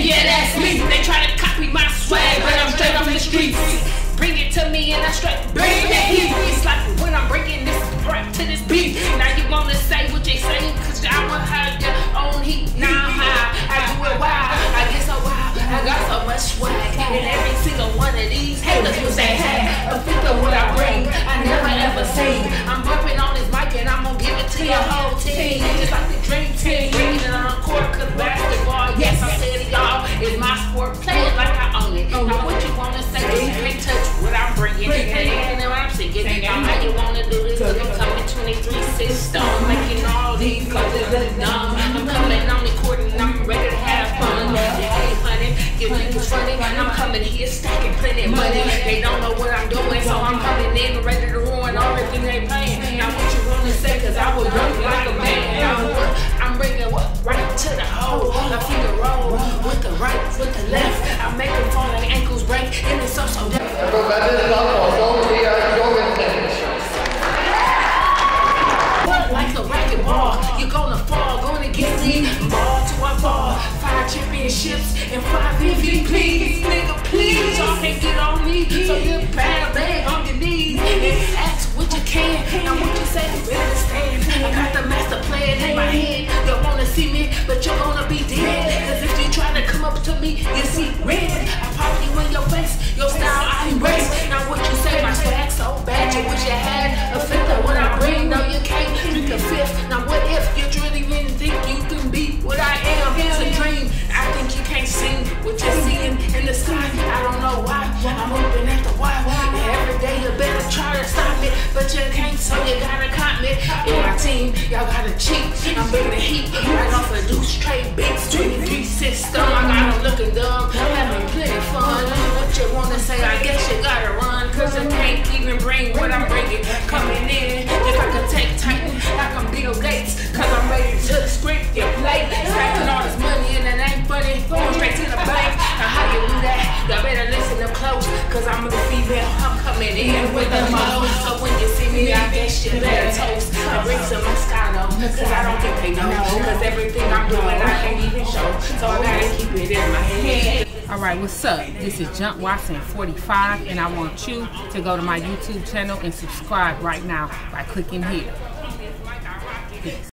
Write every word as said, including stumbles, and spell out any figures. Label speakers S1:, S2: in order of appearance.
S1: yeah, that's me. They try to copy my swag, but I'm straight off the streets. Bring it to me and I straight bring that heat. It's like when I'm bringing this rap to this beat. Now you wanna say what you say, cause I want have your own heat. Now I'm high, I do it wild, I get so wild. I got so much swag, and every single one of these haters will say, hey, a fifth of what I bring, I never ever seen. I'm bumping on this mic and I'm gonna give it to your whole team. Just like the dream team, bringing it on the court, cause basketball, yes, I said it y'all, is my sport. Play it like I own it. Now what you wanna say, you can't touch what I'm bringing, and what I'm singing. How you wanna do this? Cause I'm coming twenty-three system, making all these cause it's really dumb. I'm coming on the court and I'm ready to have fun. Yeah, hey honey, you think it's funny? I'm coming here stacking plenty of money. They don't know what I'm doing, so I'm coming in ready to ruin everything they playing. Now what you wanna say? Cause I was young like a man. I'm bringing what? Right to the hole. A finger roll with the right, with the left. I make them fall like ankles break, and it's so so deaf. Like a racquetball, you're gonna fall, gonna get me. Ball to a ball, five championships and five M V Ps. Nigga, please, y'all can't get on me, so you bad leg on your knees and ask what you can. Now what you say, you better stand. I got the master plan in my head. You wanna see me, but you're gonna be dead. Cause if you try to come up to me, you see red. I pop you in your face, your style I embrace. Now what you say, my swag so bad, you wish you had a fifth of what I bring. No, you can't drink a fifth. Now what if you truly really think you can be what I am? It's a dream. I think you can't see what you're seeing in the sky. I don't know why. I'm hoping at the why. Every day you better try to stop it, but you can't, so you gotta commit. In my team, y'all gotta cheat. I'm bringing the heat right off a deuce straight beats, twenty-three system. I got them looking dumb, having plenty fun. What you wanna say? I guess you gotta run, cause you can't even bring what I'm bringing. Coming in, if I could take Titan, like I'm Bill Gates, cause I'm ready to the script, get late. Stacking all this money and it ain't funny, going straight to the bank. Now how you do that? Y'all better listen up close, cause I'm the female, I'm coming in with the mo. So when you see me, I guess you better toast. I bring some Moscato, cause I don't think they know, cause everything I'm doing I can't even show, so I gotta keep it in my head.
S2: Alright, what's up? This is Jump Watson forty-five, and I want you to go to my YouTube channel and subscribe right now by clicking here. Peace.